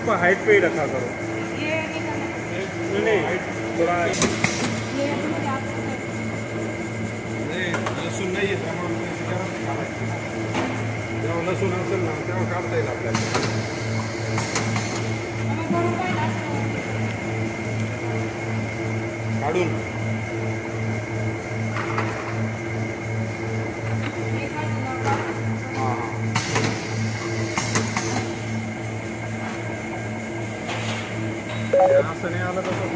ऊपर हाइट पे ही रखा करो। ये नहीं करना। नहीं थोड़ा लसूण नाही आहे त्यामुळे जेव्हा लसूण असेल ना तेव्हा काढता येईल आपल्याला। काढून असं नाही आलं तर